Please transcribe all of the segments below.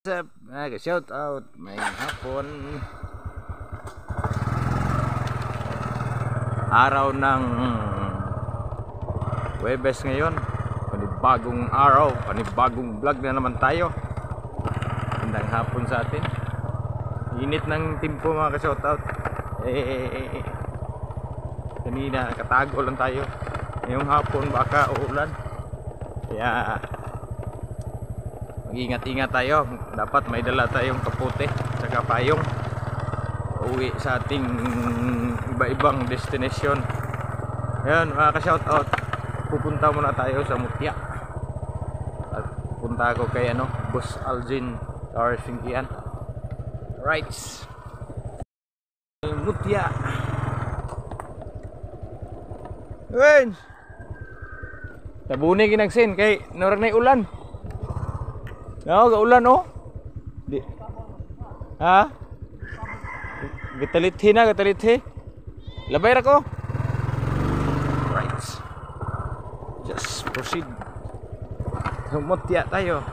Shout out may hapon, araw ng Huwebes ngayon, panibagong araw, panibagong vlog na naman tayo. Magandang hapon sa atin, init ng timpo mga ka-shout out. Kanina katago lang tayo, ngayong hapon baka uulan, kaya mag-ingat-ingat tayo. Dapat may dala tayong kapote saka payong uwi sa ating iba-ibang destination. Ayan mga ka-shoutout, pupunta muna tayo sa Mutya at pupunta ako kay Boss Algin Tower Singkian. Right, Mutya. Wen tabuni kinagsin kay naranay ulan. Gaulan di. Ha? Gatalithi na, gatalithi. Labay ra ko. Right. Just proceed. Humutya tayo.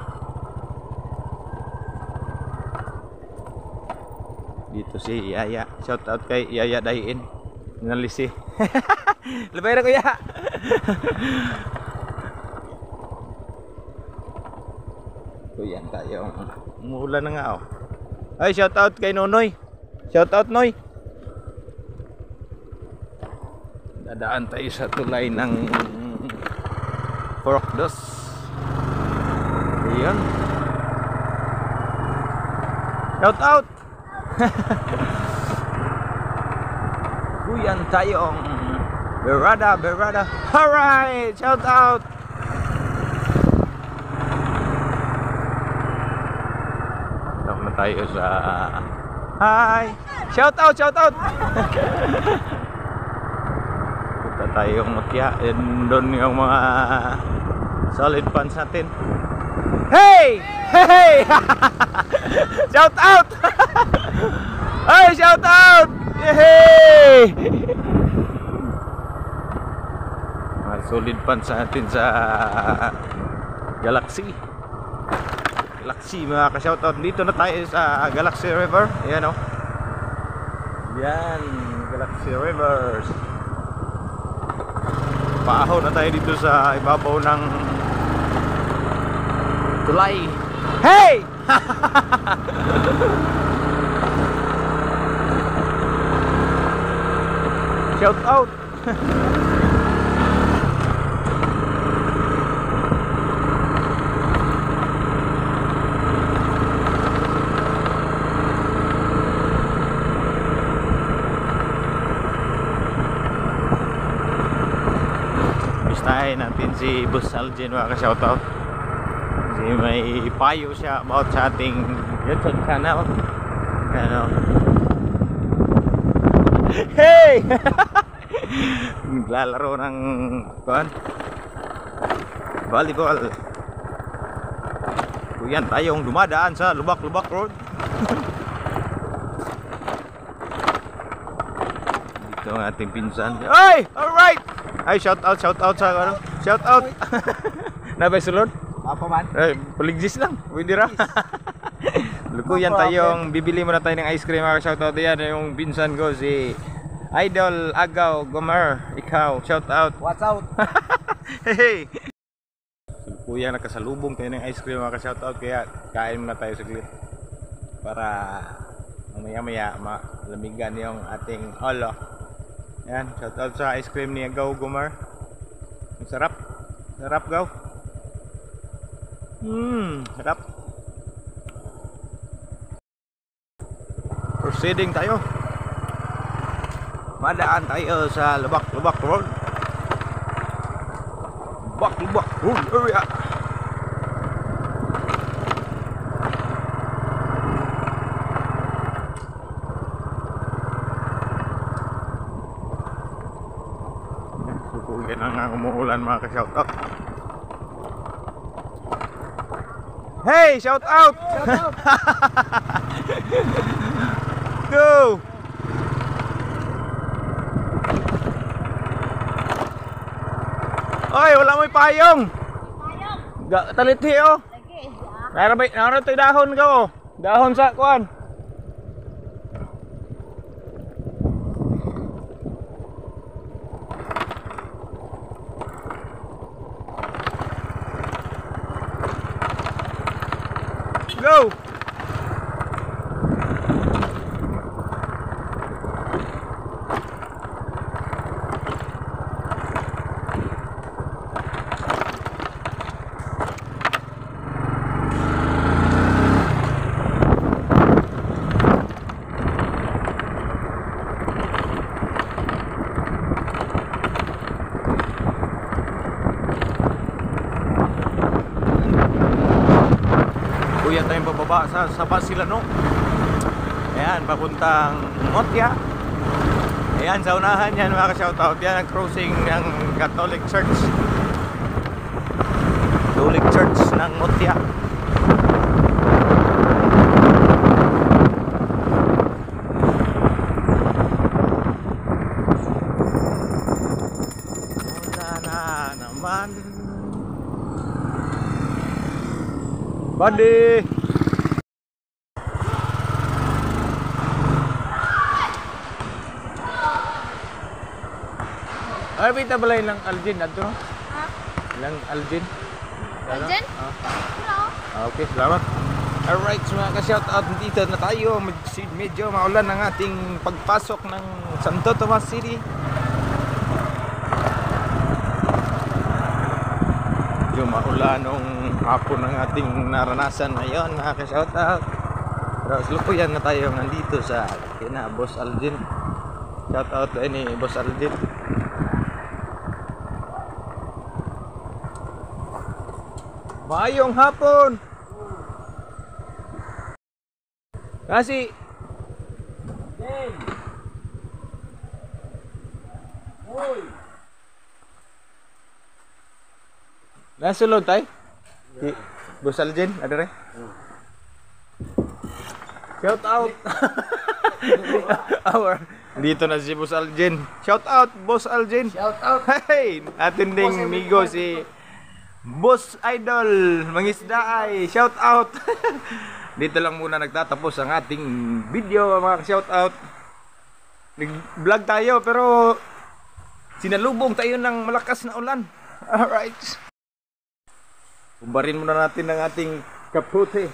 Dito si Yaya. Shout out kay Yaya Dayin. Nalisi. Labay ra ko ya. Yan tayo. Umuulan na nga Ay, shout out kay Nonoy. Shout out Noy. Dadaan tayo sa tulay ng Forokdos. Ayan. Shout out. Kuyan tayong Berada. Alright, shout out. Tayo sa hi, shout out punta tayong Mutya, doon yung mga solid fans natin. Hey shout out. Hey, shout out. Hey, mga solid fans natin sa Galaxy mga ka-shoutout. Dito na tayo sa Galaxy River. Ayan yan, Galaxy Rivers. Paahaw na tayo dito sa ibabaw ng tulay. Hey! Shoutout. Natin si Boss Algin mga ka-shoutout, kasi may payo siya about sa ating YouTube channel. Hey! Naglalaro ng volleyball. Kuyan tayong dumadaan sa Lubak Road. Dito ang ating pinsan. Ay! Alright! Ay, shout out sa shout out. Nabay sulod? Apa man? Paligsis lang. Pwede ra. Lukuyan tayong bibili muna tayo ng ice cream mga shout out. Yan yung pinsan ko si Idol Agaw Gomer. Ikaw, shout out. What's out? Hey. Lukuyan nakasalubong tayo ng ice cream mga shout out, kaya kain muna tayo saglit para mamaya malamigan yung ating holo. Yan, shout out sa ice cream ni Agaw Gomer. Sarap Gaw. Sarap. Proceeding tayo. Madaan tayo sa Lubak Road. Lubak Road area. Sukuyan ang umuulan mga ka-shoutout. Hey, shout out! Go! Oy, wala mo'y payong. Payong. Talithi Lagi. Naroon tayo dahon ka oh. Dahon sa kuan. Go! Kuya tayong bababa sa Basilano. Ayan, papuntang Motya. Ayan, sa unahan yan mga ka-shoutout. Yan ang crossing ng Catholic Church. Catholic Church ng Motya. Wala na naman. Bandi. Ay, kita balay ng Algin adto no? Ha? Lang Algin. Algin? Okay, salamat. Alright, mga ka-shoutout, dito na tayo. Medyo maulan ang ating pagpasok ng Santo Tomas City. Medyo maulanong hapon ang ating naranasan ngayon mga ka-shoutout. Pero slupuyan na tayo nandito sa kina Boss Algin. Shoutout tayo ni Boss Algin. Maayong hapon. Kasi Hoy. Nasulod tay? Boss Algin, ada re? Shout out. Dito na si Boss Algin. Shout out Boss Algin. Shout out. Hey, atin ding migo si Boss Idol Mangisdaay. Shout out. Dito lang muna nagtatapos ang ating video mga shout out. Nag-vlog tayo pero sinalubong tayo ng malakas na ulan. Alright. Umbarin muna natin ang ating kaputi.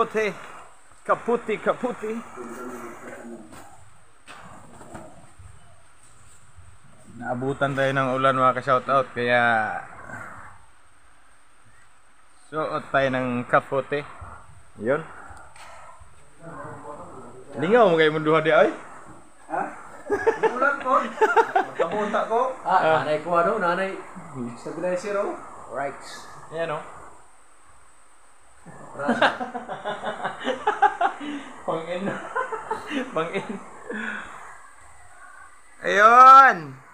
Naabutan tayo ng ulan mga ka-shoutout kaya suot tayo ng kaputi. Yun. Lingaw mo kayo munduha di ay? Ha? Ulan ko. Kapunta ko. Nanay ko ano? Nanay stabilizer oh. Right. Ayan o. Pang-in. Ayun.